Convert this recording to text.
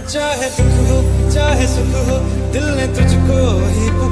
चाहे दुख हो चाहे सुख हो, दिल ने तुझको ही